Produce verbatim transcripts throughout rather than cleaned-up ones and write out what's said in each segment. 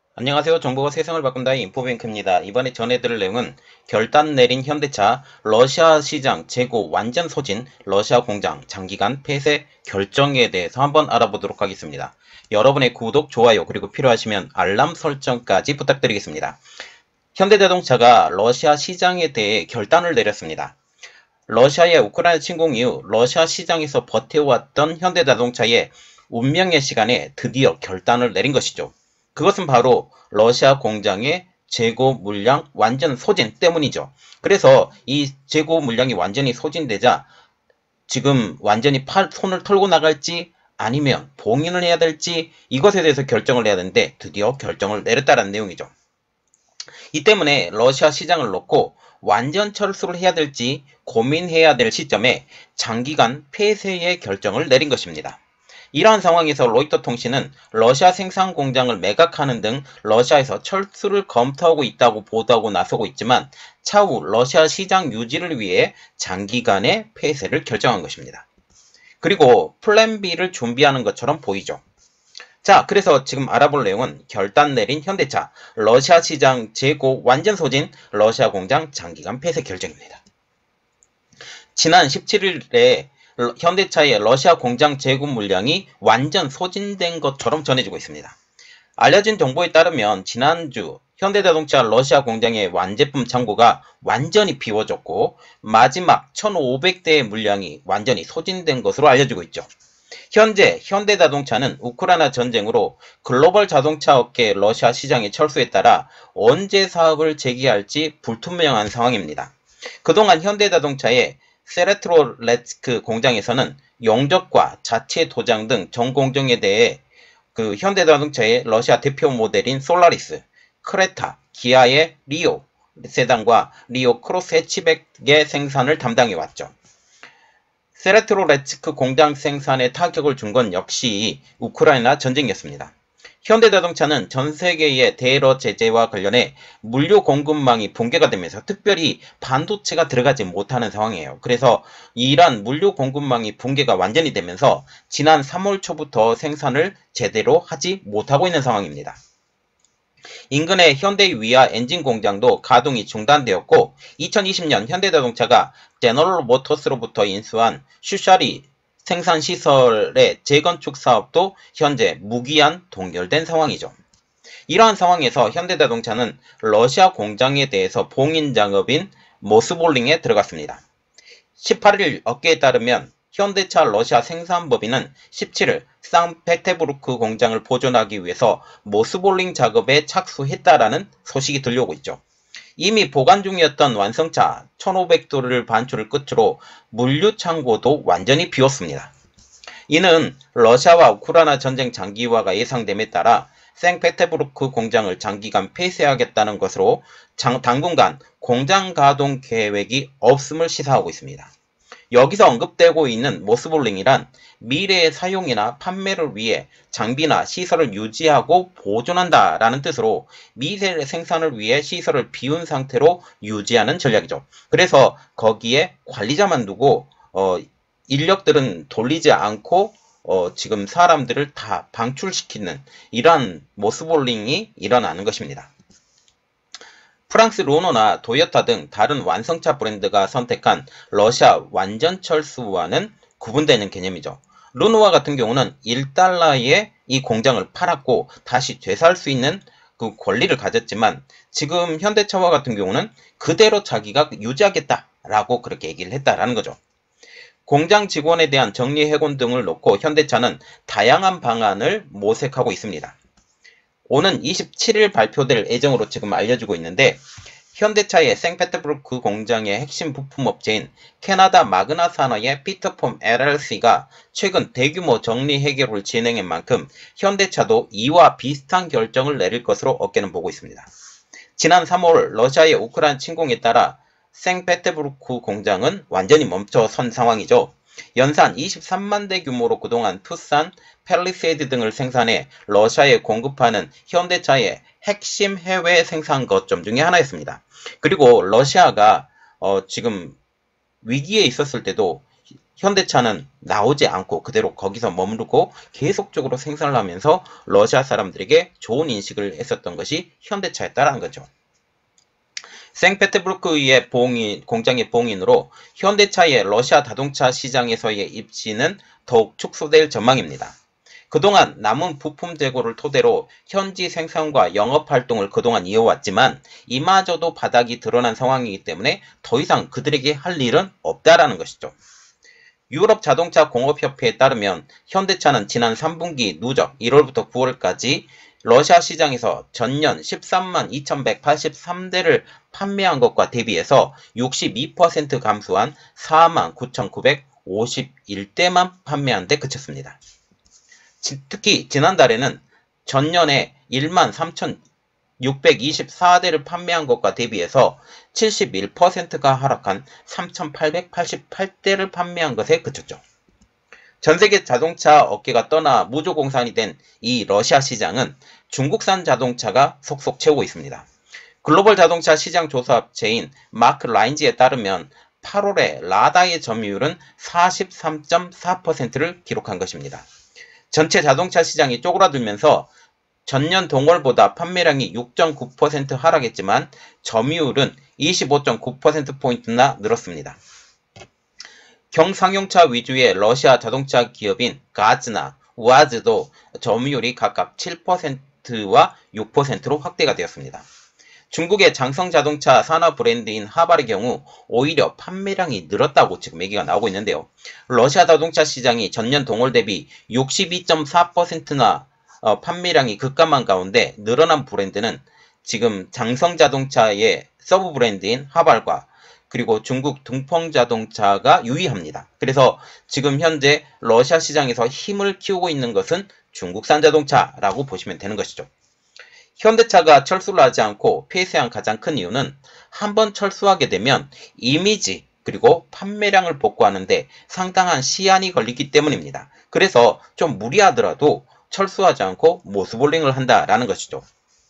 안녕하세요. 정보가 세상을 바꾼다의 인포뱅크입니다. 이번에 전해드릴 내용은 결단 내린 현대차, 러시아 시장 재고 완전 소진, 러시아 공장 장기간 폐쇄 결정에 대해서 한번 알아보도록 하겠습니다. 여러분의 구독, 좋아요, 그리고 필요하시면 알람 설정까지 부탁드리겠습니다. 현대자동차가 러시아 시장에 대해 결단을 내렸습니다. 러시아의 우크라이나 침공 이후 러시아 시장에서 버텨왔던 현대자동차의 운명의 시간에 드디어 결단을 내린 것이죠. 그것은 바로 러시아 공장의 재고 물량 완전 소진 때문이죠. 그래서 이 재고 물량이 완전히 소진되자 지금 완전히 팔, 손을 털고 나갈지 아니면 봉인을 해야 될지 이것에 대해서 결정을 해야 되는데 드디어 결정을 내렸다는 내용이죠. 이 때문에 러시아 시장을 놓고 완전 철수를 해야 될지 고민해야 될 시점에 장기간 폐쇄의 결정을 내린 것입니다. 이러한 상황에서 로이터 통신은 러시아 생산 공장을 매각하는 등 러시아에서 철수를 검토하고 있다고 보도하고 나서고 있지만 차후 러시아 시장 유지를 위해 장기간의 폐쇄를 결정한 것입니다. 그리고 플랜 B를 준비하는 것처럼 보이죠. 자, 그래서 지금 알아볼 내용은 결단 내린 현대차, 러시아 시장 재고 완전 소진, 러시아 공장 장기간 폐쇄 결정입니다. 지난 십칠일에 현대차의 러시아 공장 재고 물량이 완전 소진된 것처럼 전해지고 있습니다. 알려진 정보에 따르면 지난주 현대자동차 러시아 공장의 완제품 창고가 완전히 비워졌고 마지막 천오백 대의 물량이 완전히 소진된 것으로 알려지고 있죠. 현재 현대자동차는 우크라이나 전쟁으로 글로벌 자동차 업계 러시아 시장의 철수에 따라 언제 사업을 재개할지 불투명한 상황입니다. 그동안 현대자동차의 세레트로레츠크 공장에서는 용접과 자체 도장 등 전 공정에 대해 그 현대자동차의 러시아 대표 모델인 솔라리스, 크레타, 기아의 리오 세단과 리오 크로스 해치백의 생산을 담당해왔죠. 세레트로레츠크 공장 생산에 타격을 준 건 역시 우크라이나 전쟁이었습니다. 현대자동차는 전 세계의 대러 제재와 관련해 물류 공급망이 붕괴가 되면서 특별히 반도체가 들어가지 못하는 상황이에요. 그래서 이러한 물류 공급망이 붕괴가 완전히 되면서 지난 삼월 초부터 생산을 제대로 하지 못하고 있는 상황입니다. 인근의 현대 위아 엔진 공장도 가동이 중단되었고 이천이십년 현대자동차가 제너럴 모터스로부터 인수한 슈샤리 생산시설의 재건축 사업도 현재 무기한 동결된 상황이죠. 이러한 상황에서 현대자동차는 러시아 공장에 대해서 봉인 작업인 모스볼링에 들어갔습니다. 십팔일 업계에 따르면 현대차 러시아 생산법인은 십칠일 상페테부르크 공장을 보존하기 위해서 모스볼링 작업에 착수했다라는 소식이 들려오고 있죠. 이미 보관 중이었던 완성차 천오백 도를 반출을 끝으로 물류 창고도 완전히 비웠습니다. 이는 러시아와 우크라이나 전쟁 장기화가 예상됨에 따라 생페테부르크 공장을 장기간 폐쇄하겠다는 것으로 장, 당분간 공장 가동 계획이 없음을 시사하고 있습니다. 여기서 언급되고 있는 모스볼링이란 미래의 사용이나 판매를 위해 장비나 시설을 유지하고 보존한다라는 뜻으로 미래 생산을 위해 시설을 비운 상태로 유지하는 전략이죠. 그래서 거기에 관리자만 두고 어, 인력들은 돌리지 않고 어, 지금 사람들을 다 방출시키는 이러한 모스볼링이 일어나는 것입니다. 프랑스 르노나 도요타 등 다른 완성차 브랜드가 선택한 러시아 완전 철수와는 구분되는 개념이죠. 르노와 같은 경우는 일 달러에 이 공장을 팔았고 다시 되살 수 있는 그 권리를 가졌지만 지금 현대차와 같은 경우는 그대로 자기가 유지하겠다라고 그렇게 얘기를 했다라는 거죠. 공장 직원에 대한 정리해고 등을 놓고 현대차는 다양한 방안을 모색하고 있습니다. 오는 이십칠일 발표될 예정으로 지금 알려지고 있는데 현대차의 생페테부르크 공장의 핵심 부품 업체인 캐나다 마그나 산하의 피터폼 엘엘씨가 최근 대규모 정리 해결을 진행한 만큼 현대차도 이와 비슷한 결정을 내릴 것으로 업계는 보고 있습니다. 지난 삼월 러시아의 우크라이나 침공에 따라 생페테부르크 공장은 완전히 멈춰선 상황이죠. 연산 이십삼만 대 규모로 그동안 투싼, 펠리세이드 등을 생산해 러시아에 공급하는 현대차의 핵심 해외 생산 거점 중에 하나였습니다. 그리고 러시아가 어 지금 위기에 있었을 때도 현대차는 나오지 않고 그대로 거기서 머무르고 계속적으로 생산을 하면서 러시아 사람들에게 좋은 인식을 했었던 것이 현대차였다라는 거죠. 생페테르부르크의 봉인, 공장의 봉인으로 현대차의 러시아 자동차 시장에서의 입지는 더욱 축소될 전망입니다. 그동안 남은 부품 재고를 토대로 현지 생산과 영업활동을 그동안 이어왔지만 이마저도 바닥이 드러난 상황이기 때문에 더 이상 그들에게 할 일은 없다라는 것이죠. 유럽 자동차 공업협회에 따르면 현대차는 지난 삼 분기 누적 일월부터 구월까지 러시아 시장에서 전년 십삼만 이천백팔십삼 대를 판매한 것과 대비해서 육십이 퍼센트 감소한 사만 구천구백오십일 대만 판매한 데 그쳤습니다. 특히 지난달에는 전년에 일만 삼천육백이십사 대를 판매한 것과 대비해서 칠십일 퍼센트가 하락한 삼천팔백팔십팔 대를 판매한 것에 그쳤죠. 전세계 자동차 업계가 떠나 무조공산이 된 이 러시아 시장은 중국산 자동차가 속속 채우고 있습니다. 글로벌 자동차 시장 조사업체인 마크 라인지에 따르면 팔월에 라다의 점유율은 사십삼 점 사 퍼센트를 기록한 것입니다. 전체 자동차 시장이 쪼그라들면서 전년 동월보다 판매량이 육 점 구 퍼센트 하락했지만 점유율은 이십오 점 구 퍼센트포인트나 늘었습니다. 경상용차 위주의 러시아 자동차 기업인 가즈나 우아즈도 점유율이 각각 칠 퍼센트와 육 퍼센트로 확대가 되었습니다. 중국의 장성 자동차 산하 브랜드인 하발의 경우 오히려 판매량이 늘었다고 지금 얘기가 나오고 있는데요. 러시아 자동차 시장이 전년 동월 대비 육십이 점 사 퍼센트나 어, 판매량이 급감한 가운데 늘어난 브랜드는 지금 장성 자동차의 서브 브랜드인 하발과 그리고 중국 등펑 자동차가 유의합니다. 그래서 지금 현재 러시아 시장에서 힘을 키우고 있는 것은 중국산 자동차라고 보시면 되는 것이죠. 현대차가 철수를 하지 않고 폐쇄한 가장 큰 이유는 한번 철수하게 되면 이미지 그리고 판매량을 복구하는데 상당한 시한이 걸리기 때문입니다. 그래서 좀 무리하더라도 철수하지 않고 모스볼링을 한다라는 것이죠.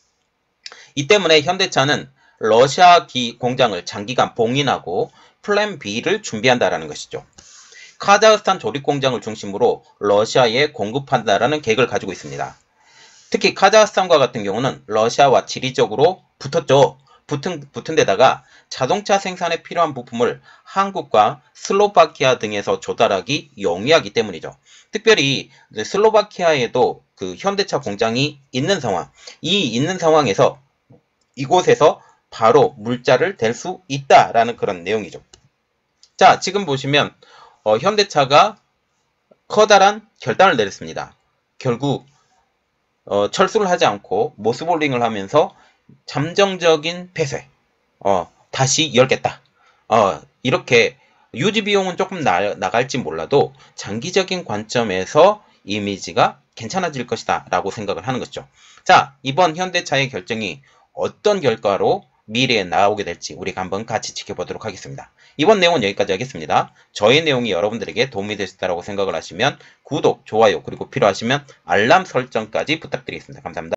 이 때문에 현대차는 러시아 기 공장을 장기간 봉인하고 플랜 B를 준비한다라는 것이죠. 카자흐스탄 조립 공장을 중심으로 러시아에 공급한다라는 계획을 가지고 있습니다. 특히 카자흐스탄과 같은 경우는 러시아와 지리적으로 붙었죠. 붙은, 붙은 데다가 자동차 생산에 필요한 부품을 한국과 슬로바키아 등에서 조달하기 용이하기 때문이죠. 특별히 슬로바키아에도 그 현대차 공장이 있는 상황, 이 있는 상황에서 이곳에서 바로 물자를 댈 수 있다라는 그런 내용이죠. 자, 지금 보시면 어, 현대차가 커다란 결단을 내렸습니다. 결국 어, 철수를 하지 않고 모스볼링을 하면서 잠정적인 폐쇄, 어, 다시 열겠다. 어, 이렇게 유지 비용은 조금 나, 나갈지 몰라도 장기적인 관점에서 이미지가 괜찮아질 것이다 라고 생각을 하는 것이죠. 자, 이번 현대차의 결정이 어떤 결과로 미래에 나오게 될지 우리가 한번 같이 지켜보도록 하겠습니다. 이번 내용은 여기까지 하겠습니다. 저의 내용이 여러분들에게 도움이 되셨다고 생각을 하시면 구독, 좋아요, 그리고 필요하시면 알람 설정까지 부탁드리겠습니다. 감사합니다.